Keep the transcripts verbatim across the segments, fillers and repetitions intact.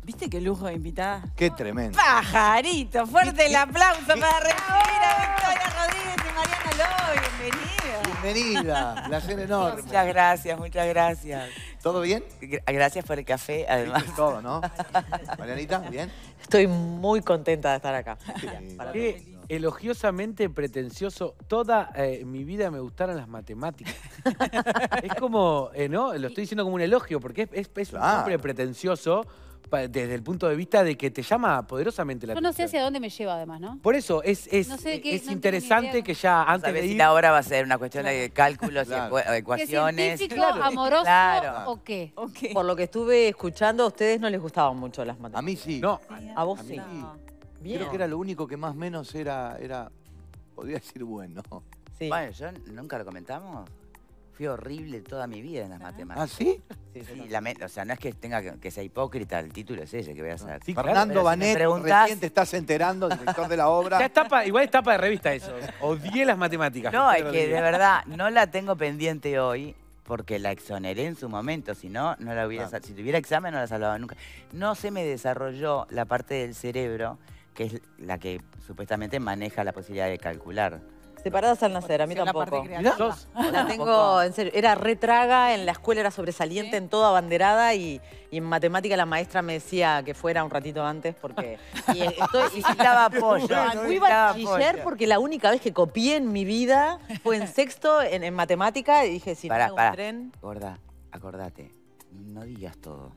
¿Viste qué lujo de invitada? Qué tremendo. Pajarito, fuerte el aplauso para recibir a Victoria Rodríguez y Mariana Loy. Bienvenida. Bienvenida, placer enorme. Muchas gracias, muchas gracias. ¿Todo bien? Gracias por el café, además. Todo, ¿no? Marianita, ¿bien? Estoy muy contenta de estar acá. Sí, Para Qué elogiosamente pretencioso. Toda eh, mi vida me gustaron las matemáticas. Es como, eh, ¿no? Lo estoy diciendo como un elogio, porque es, es, es un Claro. hombre pretencioso pa- desde el punto de vista de que te llama poderosamente la Yo no sé atención. hacia dónde me lleva, además, ¿no? Por eso, es, es, No sé de qué- es no tengo ni interesante idea. que ya antes Sabes de si ir... la hora va a ser una cuestión Claro. de cálculos Claro. y ecua- ¿Qué ecuaciones. científico, Claro. amoroso Claro. o qué? Ok. Por lo que estuve escuchando, a ustedes no les gustaban mucho las A matemáticas. mí sí. No, A vos a mí sí. sí. Bien. Creo que era lo único que más o menos era, era, podría decir bueno. Sí. Bueno, yo nunca lo comentamos. Fui horrible toda mi vida en las ¿Ah, matemáticas. sí? Sí, sí, Sí, sí. lament- o sea, no es que tenga que, que sea hipócrita, el título es ese que voy a hacer. Sí, claro, Fernando pero si me Banet, preguntás- recién te estás enterando, director de la ya obra. es tapa, igual es tapa de revista eso. Odié las matemáticas. No, es Victoria que de Rodríguez. verdad no la tengo pendiente hoy porque la exoneré en su momento, si no, no la hubiera Claro. sal- si tuviera examen no la salvaba nunca. No se me desarrolló la parte del cerebro que es la que supuestamente maneja la posibilidad de calcular. Separadas al nacer, a mí Sí, la tampoco. parte creativa. Sos- La tengo, en serio, era retraga, en la escuela era sobresaliente, ¿Sí? en toda abanderada y, y en matemática la maestra me decía que fuera un ratito antes porque... Y estoy, y Necesitaba apoyo. Fui necesitaba bachiller apoyo. porque la única vez que copié en mi vida fue en sexto, en, en matemática, y dije, si Pará, no hago un pará. tren... Gorda, acordate, no digas todo.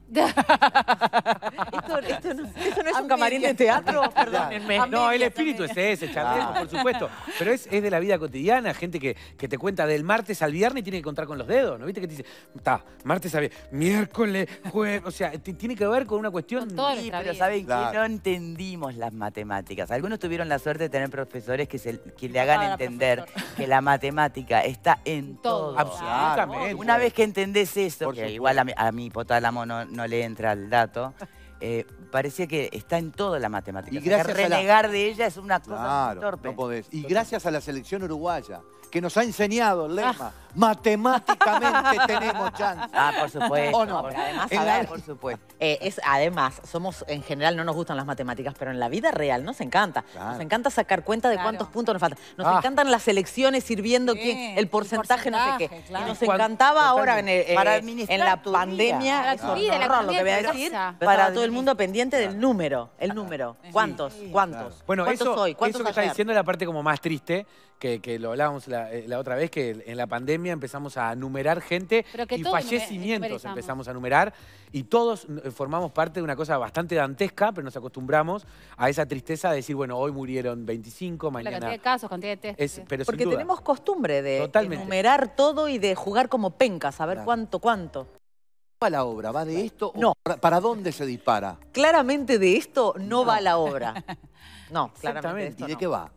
Esto, esto no, esto no es un camarín de teatro, perdónenme. No, el espíritu es ese, charlemos, por supuesto. Pero es, es de la vida cotidiana, gente que, que te cuenta del martes al viernes y tiene que contar con los dedos, ¿no? ¿Viste que te dice, está, martes al viernes, miércoles, jueves, o sea, t- tiene que ver con una cuestión... Con todo. Sí, nuestra pero vida. ¿saben Claro. que no entendimos las matemáticas? Algunos tuvieron la suerte de tener profesores que, se, que le hagan Ah, la entender profesora. que la matemática está en Todo. todo. Absolutamente. Una vez que entendés eso, Por que supuesto. igual a mi, a mi hipotálamo no, no le entra el dato, eh, parecía que está en toda la matemática. Y O sea, que gracias a la- renegar de ella es una cosa muy Claro, torpe. no podés. Y gracias a la selección uruguaya, que nos ha enseñado el lema, matemáticamente tenemos chance. Ah, por supuesto. ¿O no? Por, Además, En a la- ver, por supuesto. Eh, es, además, somos, en general no nos gustan las matemáticas, pero en la vida real nos encanta. Claro. Nos encanta sacar cuenta de Claro. cuántos puntos nos faltan. Nos Ah. encantan las elecciones sirviendo Sí, quién, el el porcentaje, no sé qué. porcentaje, claro. Y nos Cuan- encantaba ahora en, el- eh, Para administrar en la tu vida. pandemia. Para Es tu un vida, la horror lo que voy a economía decir. empieza. Pero Para estaba todo el mundo pendiente del número. El número. ¿Cuántos? ¿Cuántos? Bueno, ¿Cuántos eso, soy? ¿Cuántos eso que está ayer? diciendo es la parte como más triste, que, que lo hablábamos la, eh, la otra vez, que en la pandemia empezamos a numerar gente Pero que y todos fallecimientos numerizamos. empezamos a numerar y todos eh, formamos parte de una cosa bastante dantesca, pero nos acostumbramos a esa tristeza de decir, bueno, hoy murieron veinticinco, La cantidad mañana... de casos, cantidad de test. Es, pero sin Porque duda. tenemos costumbre de Totalmente. enumerar todo y de jugar como pencas, a ver Claro. cuánto, cuánto. ¿Va la obra? ¿Va de esto? o No. para, ¿Para dónde se dispara? Claramente de esto no, va la obra. No, claramente de Exactamente. esto ¿Y de no. qué va?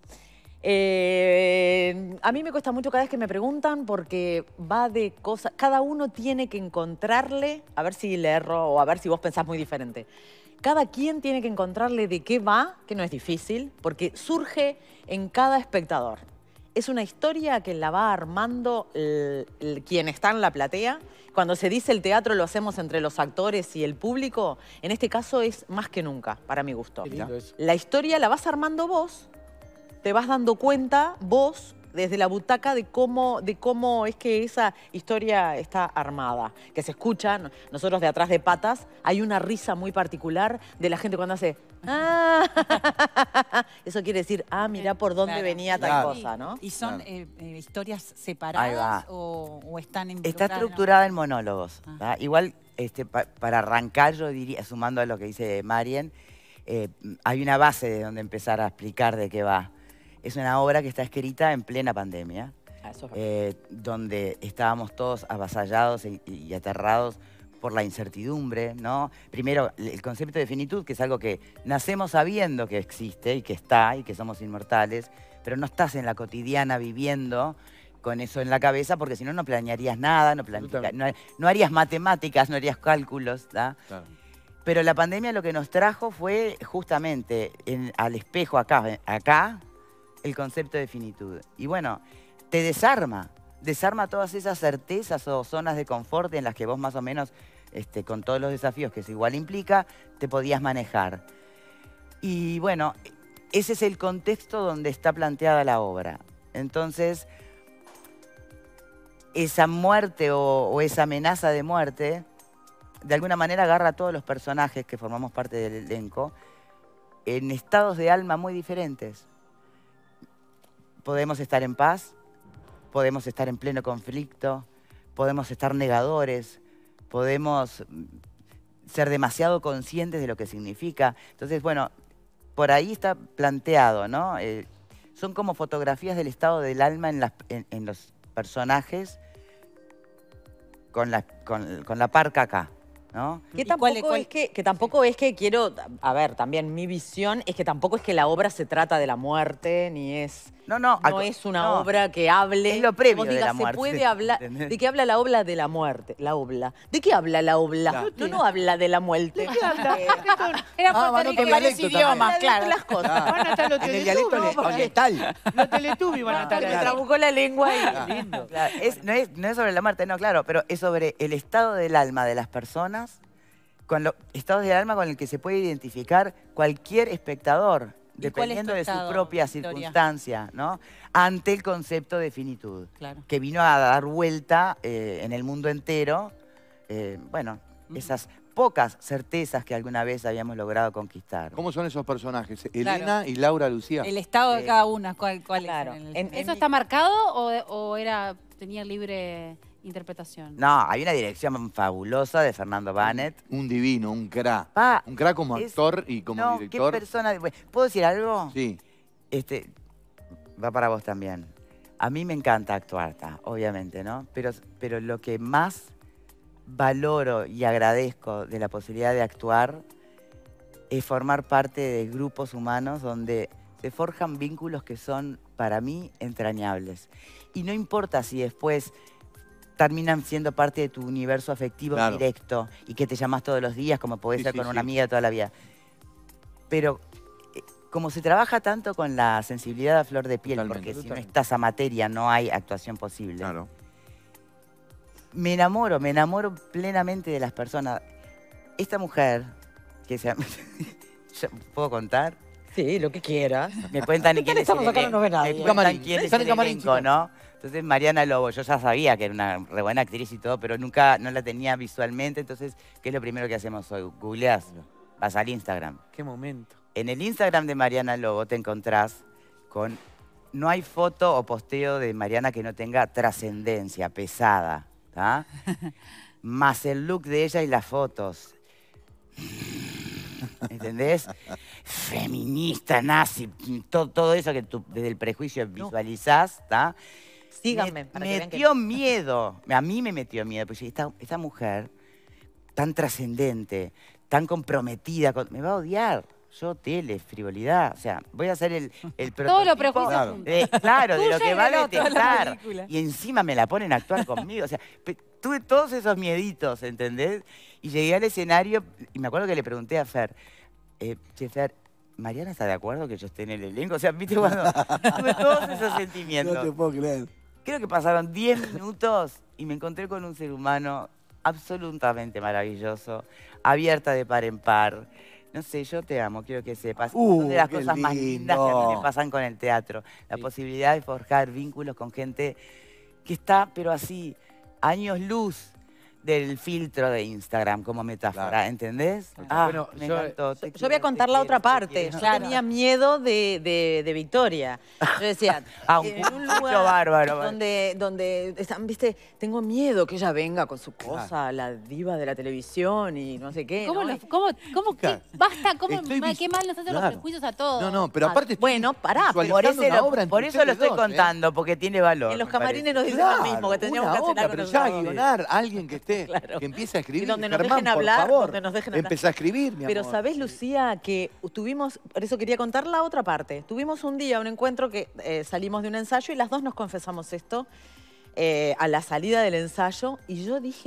Eh, a mí me cuesta mucho cada vez que me preguntan porque va de cosas... Cada uno tiene que encontrarle, a ver si le erro o a ver si vos pensás muy diferente. Cada quien tiene que encontrarle de qué va, que no es difícil, porque surge en cada espectador. Es una historia que la va armando el- el- quien está en la platea. Cuando se dice el teatro lo hacemos entre los actores y el público, en este caso es más que nunca, para mi gusto. Qué lindo eso. La historia la vas armando vos, te vas dando cuenta vos desde la butaca de cómo, de cómo es que esa historia está armada, que se escucha. Nosotros de atrás de patas hay una risa muy particular de la gente cuando hace ¡ah! Eso quiere decir, ah, mirá por dónde Claro. venía tal Claro. cosa, ¿no? ¿Y son Claro. eh, eh, historias Ahí separadas va. o, o están Está involucradas? estructurada en monólogos. Ah. ¿tá? Igual, este, pa- para arrancar, yo diría, sumando a lo que dice Marien, eh, hay una base de donde empezar a explicar de qué va. Es una obra que está escrita en plena pandemia, Ah, eso es verdad. eh, donde estábamos todos avasallados y, y aterrados por la incertidumbre, ¿no? Primero, el concepto de finitud, que es algo que nacemos sabiendo que existe y que está y que somos inmortales, pero no estás en la cotidiana viviendo con eso en la cabeza, porque si no, no planearías nada, no, planifica- no, no harías matemáticas, no harías cálculos, ¿tá? Claro. Pero la pandemia lo que nos trajo fue justamente en- al espejo acá, acá, el concepto de finitud. Y bueno, te desarma, desarma todas esas certezas o zonas de confort en las que vos más o menos este, con todos los desafíos que eso igual implica, te podías manejar. Y bueno, ese es el contexto donde está planteada la obra. Entonces, esa muerte o, o esa amenaza de muerte, de alguna manera agarra a todos los personajes que formamos parte del elenco en estados de alma muy diferentes. Podemos estar en paz, podemos estar en pleno conflicto, podemos estar negadores, podemos ser demasiado conscientes de lo que significa. Entonces, bueno, por ahí está planteado, ¿no? Eh, son como fotografías del estado del alma en, las, en, en los personajes con la, con, con la parca acá, ¿no? Que ¿Y tampoco, cuál es- cuál- es que, que tampoco es que quiero... A ver, también mi visión es que tampoco es que la obra se trata de la muerte, ni es... No, no. No al- es una no. obra que hable... Es lo previo vos de digas, la se muerte, puede hablar... ¿entendés? ¿De qué habla la obra de la muerte? La obra. ¿De qué habla la obra? Claro. No, no habla de la muerte. ¿De qué habla? Era Ah, por van tener otro que varios dialecto idiomas, también. claro. Las cosas. Van a estar los En el dialecto Teletubbies, le- oriental. Los Teletubbies van a estar. Me Claro. trabucó la lengua y... Lindo. Claro, es- no, es, no es sobre la muerte, no, claro, pero es sobre el estado del alma de las personas, con los estados del alma con el que se puede identificar cualquier espectador, ¿Y cuál es tu dependiendo de su estado, propia Victoria? circunstancia, ¿no? Ante el concepto de finitud, Claro. que vino a dar vuelta eh, en el mundo entero, eh, bueno, esas pocas certezas que alguna vez habíamos logrado conquistar. ¿Cómo son esos personajes? Claro. Elena y Laura Lucía. El estado de Sí. cada una, ¿cuál, cuál Claro. es? en el- En- en ¿Eso mi- está marcado o, o era tenía libre interpretación? No, hay una dirección fabulosa de Fernando Banet. Un divino, un cra. Pa, Un cra como es- actor y como no, director. qué persona... ¿Puedo decir algo? Sí. Este, va para vos también. A mí me encanta actuar, ta, obviamente, ¿no? Pero, pero lo que más valoro y agradezco de la posibilidad de actuar es formar parte de grupos humanos donde se forjan vínculos que son, para mí, entrañables. Y no importa si después terminan siendo parte de tu universo afectivo Claro. directo y que te llamas todos los días, como podés Sí, ser sí, con sí. una amiga toda la vida. Pero eh, como se trabaja tanto con la sensibilidad a flor de piel, Totalmente. porque si no Totalmente. estás a materia no hay actuación posible, Claro. me enamoro, me enamoro plenamente de las personas. Esta mujer, que se llama... ¿Yo ¿Puedo contar? Sí, lo que quieras. Me cuentan quién es estamos el acá? No nos ve elenco, nadie. me cuentan Camarín. quién es Sale el camarín, elenco, chicos. ¿no? Entonces Mariana Lobo, yo ya sabía que era una re buena actriz y todo, pero nunca, no la tenía visualmente. Entonces, ¿qué es lo primero que hacemos hoy? Googleás, vas al Instagram. Qué momento. En el Instagram de Mariana Lobo te encontrás con... No hay foto o posteo de Mariana que no tenga trascendencia, pesada, ¿tá? Más el look de ella y las fotos. ¿Entendés? Feminista, nazi, todo, todo eso que tú desde el prejuicio visualizás, ¿tá? Síganme, Me para que vean que... metió miedo. A mí me metió miedo. Porque esta, esta mujer tan trascendente, tan comprometida, con- me va a odiar. Yo, tele, frivolidad. O sea, voy a ser el, el Todos los prototipo prejuicios Claro. juntos. de- claro, de lo Tuya y que va a del otro, la detestar. película. Y encima me la ponen a actuar conmigo. O sea, pe- tuve todos esos mieditos, ¿entendés? Y llegué al escenario y me acuerdo que le pregunté a Fer, eh, che, Fer, ¿Mariana está de acuerdo que yo esté en el elenco? O sea, viste cuando tuve todos esos sentimientos. No te puedo creer. Creo que pasaron diez minutos y me encontré con un ser humano absolutamente maravilloso, abierta de par en par. No sé, yo te amo, quiero que sepas. Uh, Son de las qué cosas más lindas que a mí lindo. me pasan con el teatro. La posibilidad de forjar vínculos con gente que está, pero así, años luz del filtro de Instagram como metáfora, Claro. ¿entendés? Ah, Bueno, me yo- encantó. Te Yo voy a quiero, contar te la quiero, otra te parte. quiero. Yo Claro. tenía miedo de, de- de Victoria. Yo decía, Ah, un en un cucho lugar bárbaro. donde, donde están, viste, tengo miedo que ella venga con su cosa, la diva de la televisión y no sé qué. ¿Cómo, ¿no? lo- cómo, cómo, qué, Claro. basta, cómo, Estoy ma- vis- qué mal nos hacen Claro. los prejuicios a todos? No, no, pero Ah, aparte... estoy bueno, pará, pero Por visualizando eso, una lo, obra por entre eso lo ustedes estoy dos, ¿eh? contando, porque tiene valor. En los me camarines parece. nos dicen Claro, lo mismo, que tendríamos una que hacer obra, algo pero nosotros. ya guionar, alguien que esté, Claro. que empiece a escribir. Y donde nos Germán, dejen por hablar, favor, donde nos dejen hablar. empezá a escribir, mi Pero amor. ¿sabés, Lucía, que tuvimos, por eso quería contar la otra parte, tuvimos un día, un encuentro que eh, salimos de un ensayo y las dos nos confesamos esto eh, a la salida del ensayo y yo dije,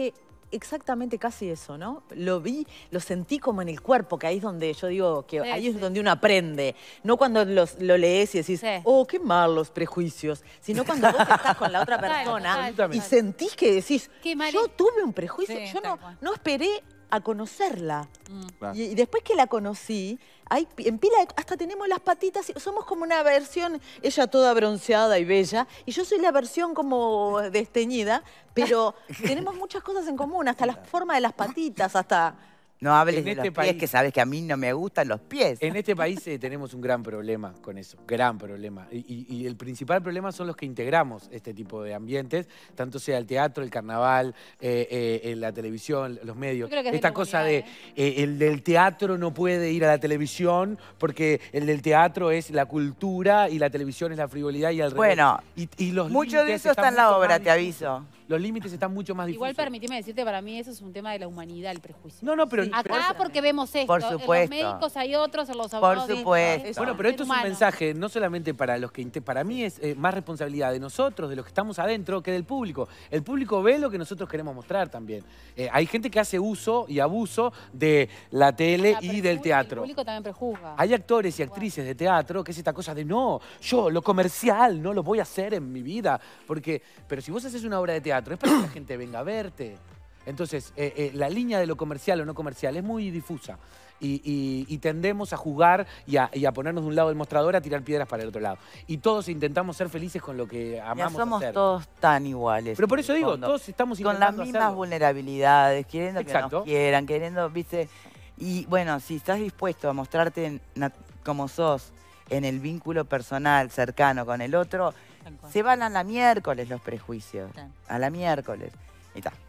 exactamente casi eso, ¿no? Lo vi, lo sentí como en el cuerpo, que ahí es donde yo digo que Sí, ahí sí. es donde uno aprende. No cuando los- lo lees y decís, Sí. oh, qué mal los prejuicios, sino cuando vos estás con la otra Total, persona total, y total. sentís que decís, Qué mal yo es- tuve un prejuicio, Sí, yo tal no, cual. no esperé a conocerla. Mm. Claro. Y, y después que la conocí, hay, en pila de- hasta tenemos las patitas, y somos como una versión, ella toda bronceada y bella, y yo soy la versión como desteñida, pero tenemos muchas cosas en común, hasta la forma de las patitas, hasta... No hables En de este los pies, país- que sabes que a mí no me gustan los pies. En este país eh, tenemos un gran problema con eso, gran problema. Y, y- y el principal problema son los que integramos este tipo de ambientes, tanto sea el teatro, el carnaval, eh, eh, en la televisión, los medios. Yo creo que es de Esta la cosa de humanidad, eh, el del teatro no puede ir a la televisión porque el del teatro es la cultura y la televisión es la frivolidad y al revés. Bueno, y, y los Mucho de límites eso está están en la mucho obra, más te difusos. aviso. Los límites están mucho más difusos. Igual permitime decirte, para mí eso es un tema de la humanidad, el prejuicio. No, no, pero... Acá pero- porque vemos esto, Por en supuesto. los médicos hay otros, en los Por abogados hay supuesto. otros. Bueno, Es pero esto es un humano. mensaje no solamente para los que... inte- Para mí es eh, más responsabilidad de nosotros, de los que estamos adentro, que del público. El público ve lo que nosotros queremos mostrar también. Eh, hay gente que hace uso y abuso de la tele La y prejuzga- del El teatro. público también prejuzga. Hay actores y actrices de teatro que es esta cosa de no, yo lo comercial no lo voy a hacer en mi vida. Porque, pero si vos haces una obra de teatro es para que la gente venga a verte. Entonces, eh, eh, la línea de lo comercial o no comercial es muy difusa. Y, y- y tendemos a jugar y a, y a ponernos de un lado del mostrador a tirar piedras para el otro lado. Y todos intentamos ser felices con lo que Ya amamos somos hacer. todos tan iguales. Pero por eso en el digo, fondo. todos estamos Con las intentando mismas hacerlo. vulnerabilidades, queriendo que Exacto. nos quieran, queriendo, viste. Y bueno, si estás dispuesto a mostrarte na- como sos en el vínculo personal cercano con el otro, Tal cual. se van a la miércoles los prejuicios. Claro. A la miércoles. Y está.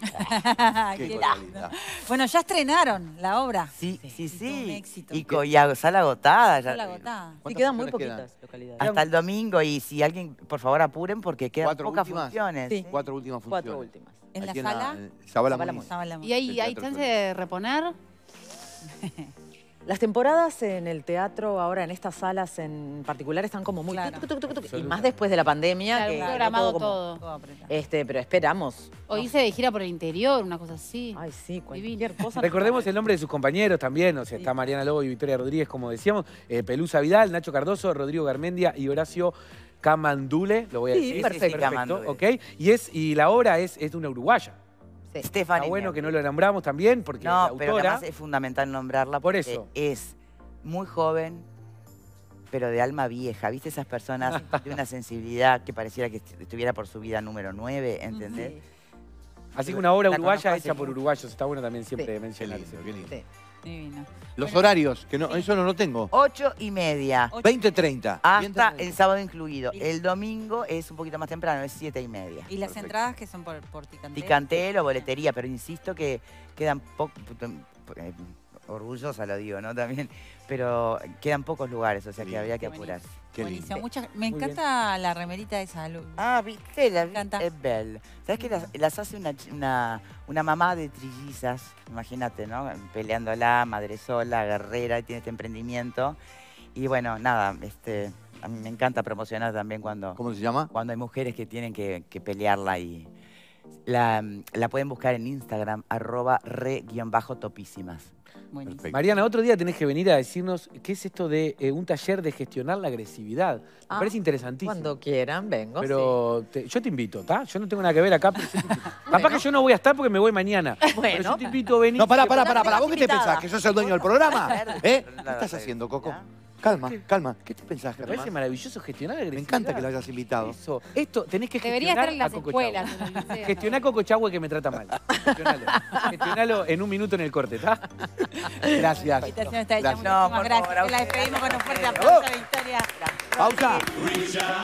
Qué Qué cosa lindo. linda. Bueno, ya estrenaron la obra. Sí, sí, Y fue un sí. éxito. Y, co- y a sala agotada. ya- Sala agotada. Sí, ¿Cuántas quedan muy funciones poquitas localidades. Hasta el domingo. Y si alguien, por favor, apuren porque quedan ¿Cuatro pocas últimas? funciones. Sí. Cuatro últimas funciones. Cuatro últimas. ¿En la Aquí sala? en Zabala Zabala Muniz. Estaba la- ¿Y hay, del hay Teatro chance Colón. de reponer? Las temporadas en el teatro, ahora en estas salas en particular, están como muy... Claro. tuc, tuc, tuc, tuc, y Absolutamente. más después de la pandemia. Claro, que quedó programado como- todo. Todo apretado. Este, pero esperamos. O irse de gira por el interior, una cosa así. Ay, sí, cualquier Divino. cosa. Recordemos el nombre de sus compañeros también, o sea, está Mariana Lobo y Victoria Rodríguez, como decíamos, eh, Pelusa Vidal, Nacho Cardoso, Rodrigo Garmendia y Horacio Camandule, lo voy a Sí, decir. perfecto. Camandule. ¿ok? Y, es, y la obra es, es de una uruguaya. Sí. Stephanie Está bueno que no Merkel. lo nombramos también, porque No, la pero autora... además es fundamental nombrarla Por porque eso. es muy joven, pero de alma vieja. ¿Viste esas personas de una sensibilidad que pareciera que est- estuviera por su vida número nueve, ¿entendés? Sí. Así que una obra La uruguaya conozco hace hecha por mucho. uruguayos, está bueno también siempre Sí. mencionar Qué eso. lindo, qué lindo. Sí. Divino. Los Bueno, horarios, que no, eso no lo tengo. Ocho y media. veinte treinta. Hasta el sábado incluido. Y- El domingo es un poquito más temprano, es siete y media. Y las Perfecto. entradas que son por, por Ticantel. Ticantel o boletería, pero insisto que quedan pocos, orgullosa lo digo, ¿no? También, pero quedan pocos lugares, o sea que Bien. habría que Buenísimo. apurarse. Qué lindo. Buenísimo. Muchas- me Muy encanta la remerita esa. Lu. Ah, viste, la Me encanta. es belle. ¿Sabes que las, las hace una, ch- una, una mamá de trillizas? Imagínate, ¿no? Peleándola, madre sola, guerrera, tiene este emprendimiento. Y bueno, nada, este, a mí me encanta promocionar también cuando, ¿Cómo se llama? cuando hay mujeres que tienen que, que pelearla y la, la pueden buscar en Instagram, arroba re-topísimas. Buenísimo. Perfecto. Mariana, otro día tenés que venir a decirnos qué es esto de eh, un taller de gestionar la agresividad. Me Ah, parece interesantísimo. Cuando quieran, vengo. Pero te- yo te invito, ¿está? Yo no tengo nada que ver acá, pero yo te invito. Capaz que yo no voy a estar porque me voy mañana. Pero Bueno. yo te invito a venir. No, pará, pará, no pará, te pará. ¿Vos qué te invitada. pensás? ¿Que sos el dueño del programa? ¿Eh? Pero ¿Qué la- estás la- haciendo, Coco? ¿ya? Calma, calma. ¿Qué te pensás, Me parece Germán? maravilloso gestionar la Me agresividad. encanta que lo hayas invitado. Eso. Esto tenés que Debería gestionar estar en las a Coco escuelas, Chahue. en el liceo. Gestioná a Coco Chahue que me trata mal. Gestionalo. Gestionalo en un minuto en el corte, ¿está? Gracias. La invitación está hecha. Gracias. No, Muchísimas por gracias. favor, a La ustedes. despedimos con un fuerte Bravo. aplauso, Victoria. Pausa.